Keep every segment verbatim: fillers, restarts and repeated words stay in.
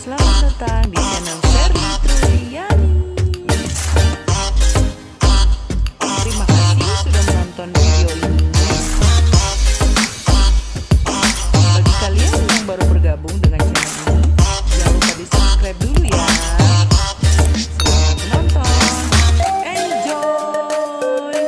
selamat datang di channel Sherly Truliani. Terima kasih sudah menonton video ini. Bagi kalian yang baru bergabung dengan channel ini, jangan lupa di subscribe dulu ya. Selamat menonton, enjoy.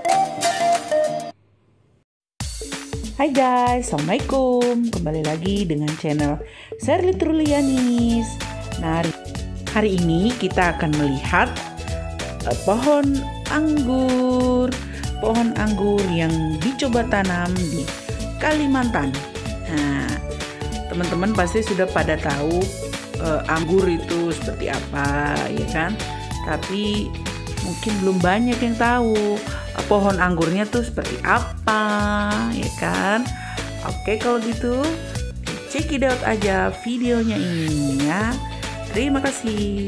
Hai guys, assalamualaikum. Kembali lagi dengan channel Sherly Truliani. Nah, hari ini kita akan melihat uh, pohon anggur, pohon anggur yang dicoba tanam di Kalimantan. Nah, teman-teman pasti sudah pada tahu uh, anggur itu seperti apa, ya kan? Tapi mungkin belum banyak yang tahu uh, pohon anggurnya tuh seperti apa, ya kan? Oke, kalau gitu check it out aja videonya ini ya. Terima kasih.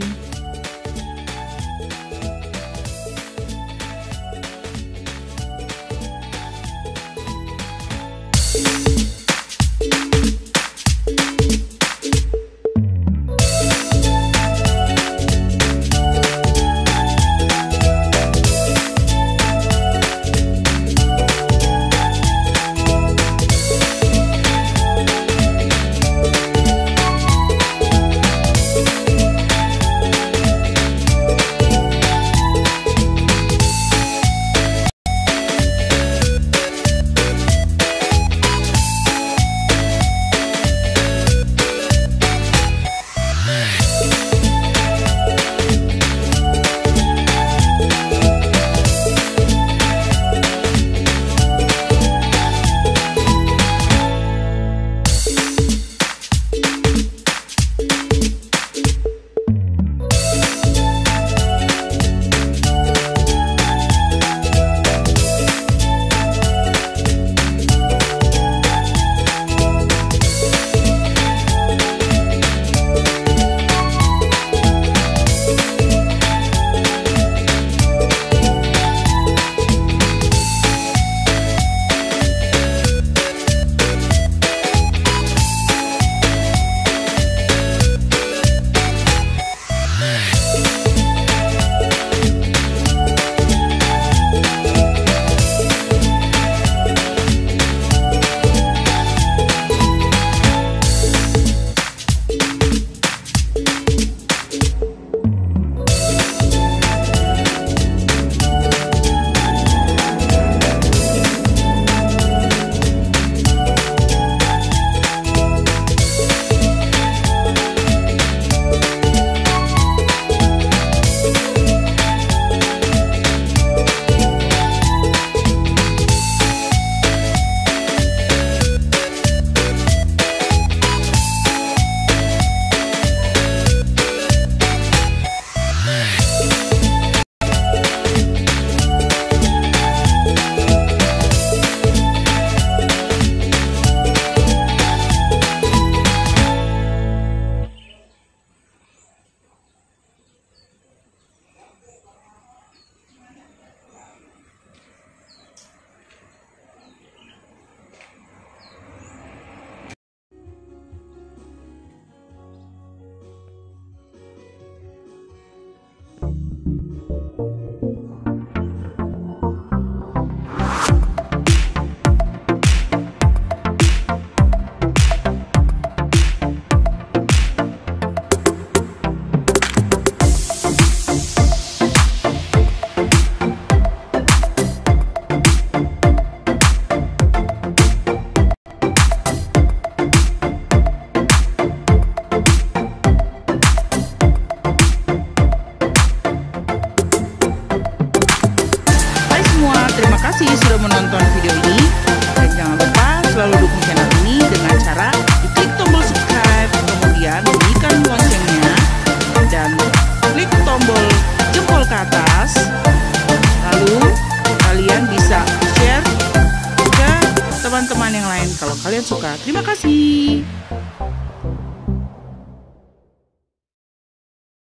Terima kasih sudah menonton video ini, dan jangan lupa selalu dukung channel ini dengan cara klik tombol subscribe, kemudian bunyikan loncengnya dan klik tombol jempol ke atas. Lalu kalian bisa share ke teman-teman yang lain kalau kalian suka. Terima kasih.